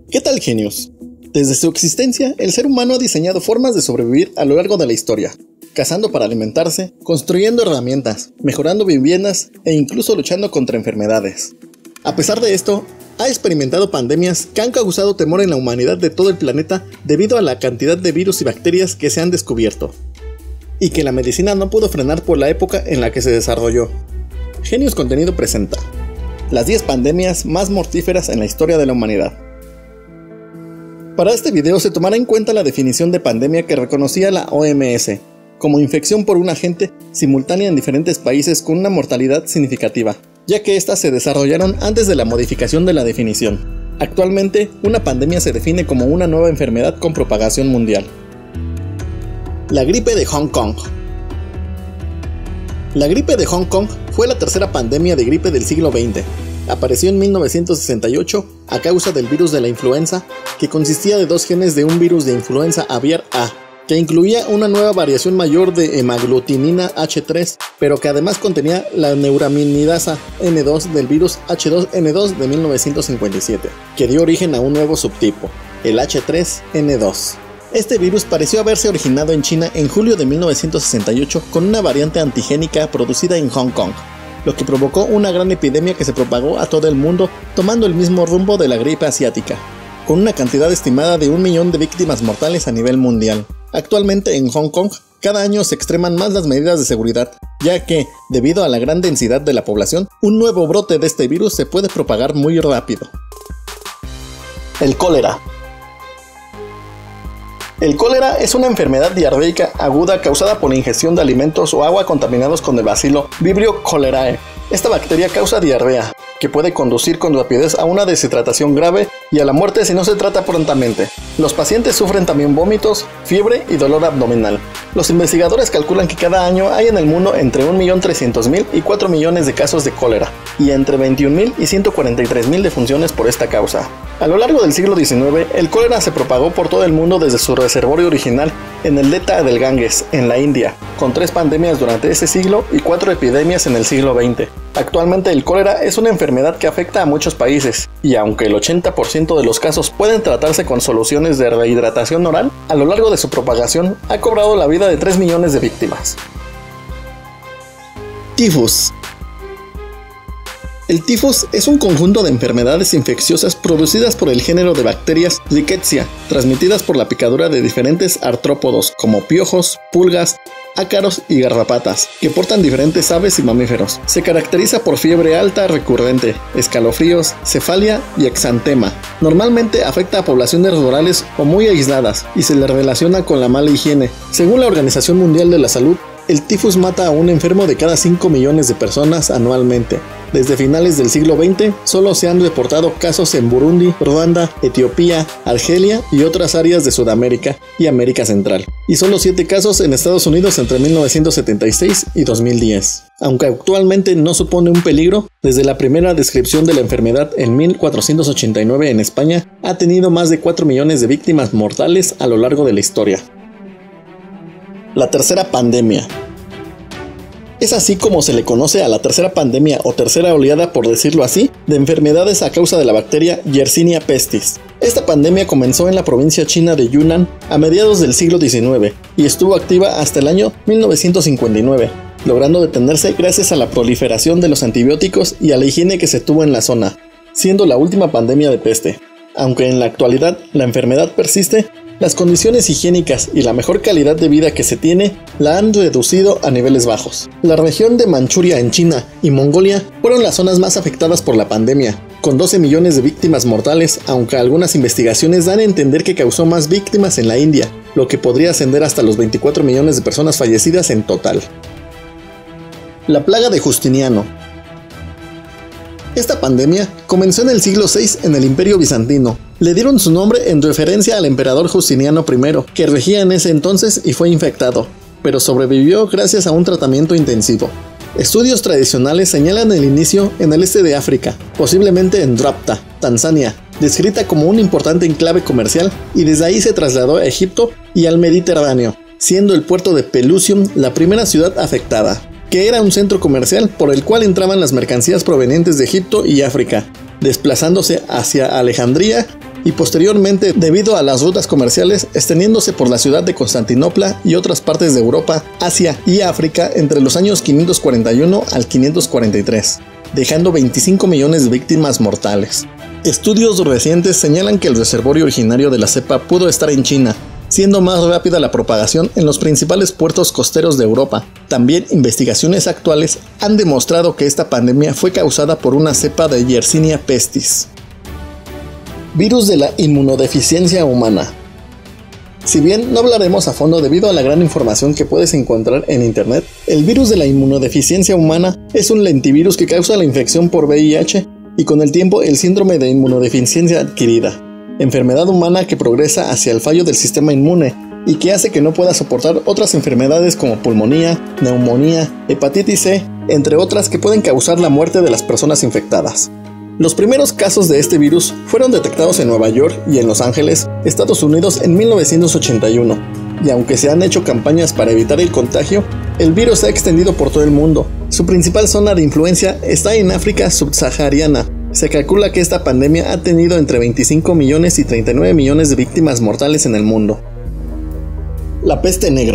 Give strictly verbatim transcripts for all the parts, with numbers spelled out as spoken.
¿Qué tal, genios? Desde su existencia, el ser humano ha diseñado formas de sobrevivir a lo largo de la historia, cazando para alimentarse, construyendo herramientas, mejorando viviendas e incluso luchando contra enfermedades. A pesar de esto, ha experimentado pandemias que han causado temor en la humanidad de todo el planeta debido a la cantidad de virus y bacterias que se han descubierto, y que la medicina no pudo frenar por la época en la que se desarrolló. Genios Contenido presenta las diez pandemias más mortíferas en la historia de la humanidad. Para este video se tomará en cuenta la definición de pandemia que reconocía la O M S, como infección por un agente simultánea en diferentes países con una mortalidad significativa, ya que éstas se desarrollaron antes de la modificación de la definición. Actualmente, una pandemia se define como una nueva enfermedad con propagación mundial. La gripe de Hong Kong. La gripe de Hong Kong fue la tercera pandemia de gripe del siglo veinte. Apareció en mil novecientos sesenta y ocho a causa del virus de la influenza, que consistía de dos genes de un virus de influenza aviar A, que incluía una nueva variación mayor de hemaglutinina H tres, pero que además contenía la neuraminidasa N dos del virus H dos N dos de mil novecientos cincuenta y siete, que dio origen a un nuevo subtipo, el H tres N dos. Este virus pareció haberse originado en China en julio de mil novecientos sesenta y ocho con una variante antigénica producida en Hong Kong, lo que provocó una gran epidemia que se propagó a todo el mundo, tomando el mismo rumbo de la gripe asiática, con una cantidad estimada de un millón de víctimas mortales a nivel mundial. Actualmente en Hong Kong, cada año se extreman más las medidas de seguridad, ya que, debido a la gran densidad de la población, un nuevo brote de este virus se puede propagar muy rápido. El cólera. El cólera es una enfermedad diarreica aguda causada por ingestión de alimentos o agua contaminados con el bacilo Vibrio cholerae. Esta bacteria causa diarrea, que puede conducir con rapidez a una deshidratación grave y a la muerte si no se trata prontamente. Los pacientes sufren también vómitos, fiebre y dolor abdominal. Los investigadores calculan que cada año hay en el mundo entre un millón trescientos mil y cuatro millones de casos de cólera, y entre veintiún mil y ciento cuarenta y tres mil defunciones por esta causa. A lo largo del siglo diecinueve, el cólera se propagó por todo el mundo desde su reservorio original en el delta del Ganges, en la India, con tres pandemias durante ese siglo y cuatro epidemias en el siglo veinte. Actualmente el cólera es una enfermedad que afecta a muchos países, y aunque el ochenta por ciento de los casos pueden tratarse con soluciones de rehidratación oral, a lo largo de su propagación ha cobrado la vida de tres millones de víctimas. Tifus. El tifus es un conjunto de enfermedades infecciosas producidas por el género de bacterias Rickettsia, transmitidas por la picadura de diferentes artrópodos como piojos, pulgas, ácaros y garrapatas, que portan diferentes aves y mamíferos. Se caracteriza por fiebre alta recurrente, escalofríos, cefalia y exantema. Normalmente afecta a poblaciones rurales o muy aisladas y se le relaciona con la mala higiene. Según la Organización Mundial de la Salud, el tifus mata a un enfermo de cada cinco millones de personas anualmente. Desde finales del siglo veinte, solo se han reportado casos en Burundi, Ruanda, Etiopía, Argelia y otras áreas de Sudamérica y América Central, y solo siete casos en Estados Unidos entre mil novecientos setenta y seis y dos mil diez. Aunque actualmente no supone un peligro, desde la primera descripción de la enfermedad en mil cuatrocientos ochenta y nueve en España, ha tenido más de cuatro millones de víctimas mortales a lo largo de la historia. La tercera pandemia. Es así como se le conoce a la tercera pandemia o tercera oleada, por decirlo así, de enfermedades a causa de la bacteria Yersinia pestis. Esta pandemia comenzó en la provincia china de Yunnan a mediados del siglo diecinueve y estuvo activa hasta el año mil novecientos cincuenta y nueve, logrando detenerse gracias a la proliferación de los antibióticos y a la higiene que se tuvo en la zona, siendo la última pandemia de peste. Aunque en la actualidad la enfermedad persiste, las condiciones higiénicas y la mejor calidad de vida que se tiene la han reducido a niveles bajos. La región de Manchuria en China y Mongolia fueron las zonas más afectadas por la pandemia, con doce millones de víctimas mortales, aunque algunas investigaciones dan a entender que causó más víctimas en la India, lo que podría ascender hasta los veinticuatro millones de personas fallecidas en total. La plaga de Justiniano. Esta pandemia comenzó en el siglo seis en el Imperio Bizantino. Le dieron su nombre en referencia al emperador Justiniano primero, que regía en ese entonces y fue infectado, pero sobrevivió gracias a un tratamiento intensivo. Estudios tradicionales señalan el inicio en el este de África, posiblemente en Drapta, Tanzania, descrita como un importante enclave comercial, y desde ahí se trasladó a Egipto y al Mediterráneo, siendo el puerto de Pelusium la primera ciudad afectada, que era un centro comercial por el cual entraban las mercancías provenientes de Egipto y África, desplazándose hacia Alejandría y posteriormente debido a las rutas comerciales extendiéndose por la ciudad de Constantinopla y otras partes de Europa, Asia y África entre los años quinientos cuarenta y uno al quinientos cuarenta y tres, dejando veinticinco millones de víctimas mortales. Estudios recientes señalan que el reservorio originario de la cepa pudo estar en China, siendo más rápida la propagación en los principales puertos costeros de Europa. También investigaciones actuales han demostrado que esta pandemia fue causada por una cepa de Yersinia pestis. Virus de la inmunodeficiencia humana. Si bien no hablaremos a fondo debido a la gran información que puedes encontrar en internet, el virus de la inmunodeficiencia humana es un lentivirus que causa la infección por V I H y con el tiempo el síndrome de inmunodeficiencia adquirida, enfermedad humana que progresa hacia el fallo del sistema inmune y que hace que no pueda soportar otras enfermedades como pulmonía, neumonía, hepatitis C, entre otras que pueden causar la muerte de las personas infectadas. Los primeros casos de este virus fueron detectados en Nueva York y en Los Ángeles, Estados Unidos en mil novecientos ochenta y uno, y aunque se han hecho campañas para evitar el contagio, el virus se ha extendido por todo el mundo. Su principal zona de influencia está en África subsahariana. Se calcula que esta pandemia ha tenido entre veinticinco millones y treinta y nueve millones de víctimas mortales en el mundo. La peste negra.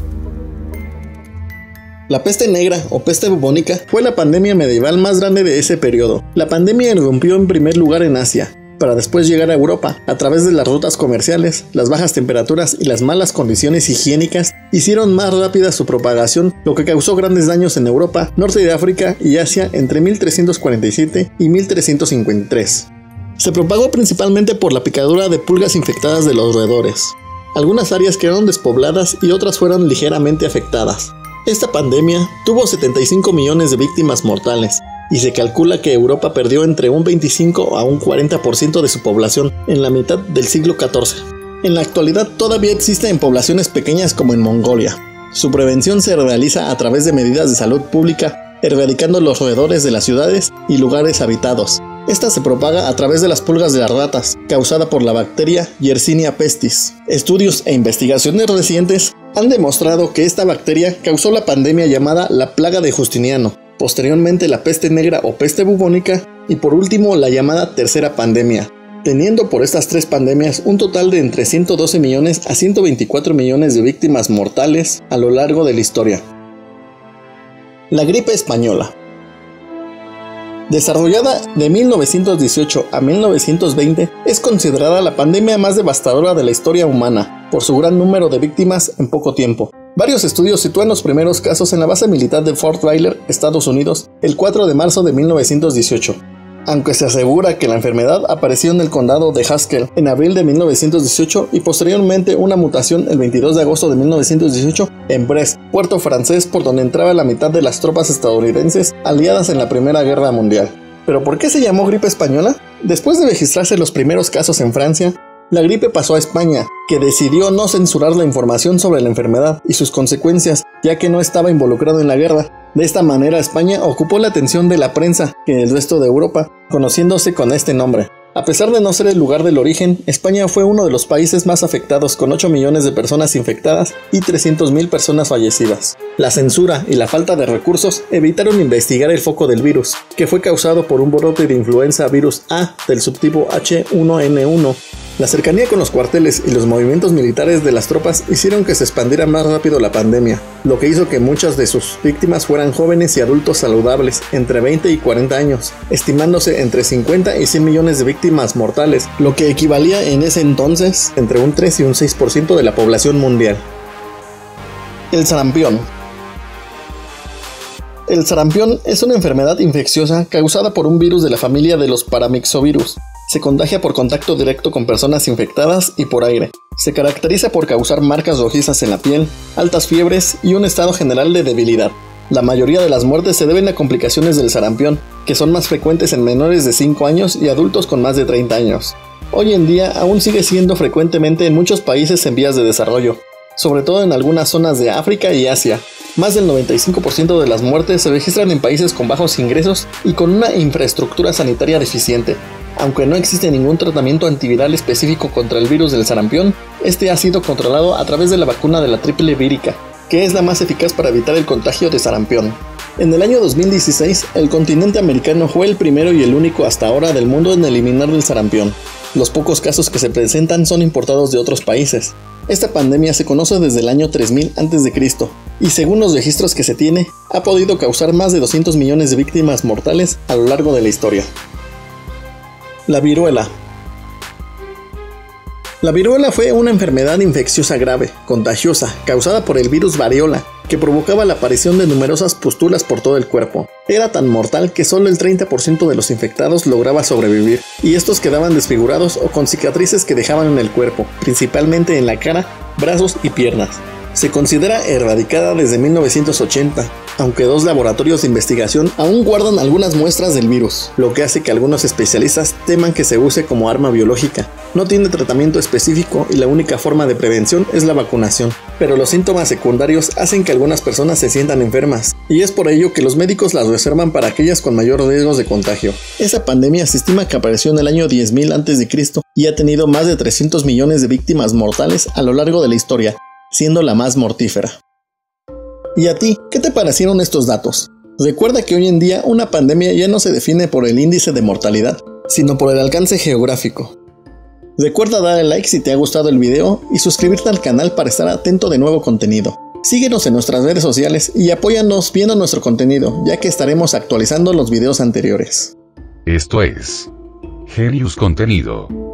La peste negra o peste bubónica fue la pandemia medieval más grande de ese periodo. La pandemia irrumpió en primer lugar en Asia, para después llegar a Europa. A través de las rutas comerciales, las bajas temperaturas y las malas condiciones higiénicas hicieron más rápida su propagación, lo que causó grandes daños en Europa, norte de África y Asia entre mil trescientos cuarenta y siete y mil trescientos cincuenta y tres. Se propagó principalmente por la picadura de pulgas infectadas de los roedores. Algunas áreas quedaron despobladas y otras fueron ligeramente afectadas. Esta pandemia tuvo setenta y cinco millones de víctimas mortales, y se calcula que Europa perdió entre un veinticinco a un cuarenta por ciento de su población en la mitad del siglo catorce. En la actualidad todavía existe en poblaciones pequeñas como en Mongolia. Su prevención se realiza a través de medidas de salud pública, erradicando los roedores de las ciudades y lugares habitados. Esta se propaga a través de las pulgas de las ratas, causada por la bacteria Yersinia pestis. Estudios e investigaciones recientes han demostrado que esta bacteria causó la pandemia llamada la plaga de Justiniano, posteriormente la peste negra o peste bubónica y por último la llamada tercera pandemia, teniendo por estas tres pandemias un total de entre ciento doce millones a ciento veinticuatro millones de víctimas mortales a lo largo de la historia. La gripe española. Desarrollada de mil novecientos dieciocho a mil novecientos veinte, es considerada la pandemia más devastadora de la historia humana, por su gran número de víctimas en poco tiempo. Varios estudios sitúan los primeros casos en la base militar de Fort Riley, Estados Unidos, el cuatro de marzo de mil novecientos dieciocho. Aunque se asegura que la enfermedad apareció en el condado de Haskell en abril de mil novecientos dieciocho y posteriormente una mutación el veintidós de agosto de mil novecientos dieciocho en Brest, puerto francés por donde entraba la mitad de las tropas estadounidenses aliadas en la Primera Guerra Mundial. ¿Pero por qué se llamó gripe española? Después de registrarse los primeros casos en Francia, la gripe pasó a España, que decidió no censurar la información sobre la enfermedad y sus consecuencias, ya que no estaba involucrado en la guerra. De esta manera España ocupó la atención de la prensa que el resto de Europa, conociéndose con este nombre. A pesar de no ser el lugar del origen, España fue uno de los países más afectados con ocho millones de personas infectadas y trescientas mil personas fallecidas. La censura y la falta de recursos evitaron investigar el foco del virus, que fue causado por un brote de influenza virus A del subtipo H uno N uno. La cercanía con los cuarteles y los movimientos militares de las tropas hicieron que se expandiera más rápido la pandemia, lo que hizo que muchas de sus víctimas fueran jóvenes y adultos saludables, entre veinte y cuarenta años, estimándose entre cincuenta y cien millones de víctimas mortales, lo que equivalía en ese entonces entre un tres y un seis por ciento de la población mundial. El sarampión. El sarampión es una enfermedad infecciosa causada por un virus de la familia de los paramyxovirus. Se contagia por contacto directo con personas infectadas y por aire. Se caracteriza por causar marcas rojizas en la piel, altas fiebres y un estado general de debilidad. La mayoría de las muertes se deben a complicaciones del sarampión, que son más frecuentes en menores de cinco años y adultos con más de treinta años. Hoy en día aún sigue siendo frecuentemente en muchos países en vías de desarrollo, sobre todo en algunas zonas de África y Asia. Más del noventa y cinco por ciento de las muertes se registran en países con bajos ingresos y con una infraestructura sanitaria deficiente. Aunque no existe ningún tratamiento antiviral específico contra el virus del sarampión, este ha sido controlado a través de la vacuna de la triple vírica, que es la más eficaz para evitar el contagio de sarampión. En el año dos mil dieciséis, el continente americano fue el primero y el único hasta ahora del mundo en eliminar el sarampión. Los pocos casos que se presentan son importados de otros países. Esta pandemia se conoce desde el año tres mil antes de Cristo y según los registros que se tiene, ha podido causar más de doscientos millones de víctimas mortales a lo largo de la historia. La viruela. La viruela fue una enfermedad infecciosa grave, contagiosa, causada por el virus variola, que provocaba la aparición de numerosas pústulas por todo el cuerpo. Era tan mortal que solo el treinta por ciento de los infectados lograba sobrevivir, y estos quedaban desfigurados o con cicatrices que dejaban en el cuerpo, principalmente en la cara, brazos y piernas. Se considera erradicada desde mil novecientos ochenta, aunque dos laboratorios de investigación aún guardan algunas muestras del virus, lo que hace que algunos especialistas teman que se use como arma biológica. No tiene tratamiento específico y la única forma de prevención es la vacunación, pero los síntomas secundarios hacen que algunas personas se sientan enfermas, y es por ello que los médicos las reservan para aquellas con mayor riesgo de contagio. Esa pandemia se estima que apareció en el año diez mil antes de Cristo y ha tenido más de trescientos millones de víctimas mortales a lo largo de la historia, siendo la más mortífera. ¿Y a ti, qué te parecieron estos datos? Recuerda que hoy en día una pandemia ya no se define por el índice de mortalidad, sino por el alcance geográfico. Recuerda darle like si te ha gustado el video y suscribirte al canal para estar atento de nuevo contenido. Síguenos en nuestras redes sociales y apóyanos viendo nuestro contenido, ya que estaremos actualizando los videos anteriores. Esto es Genius Contenido.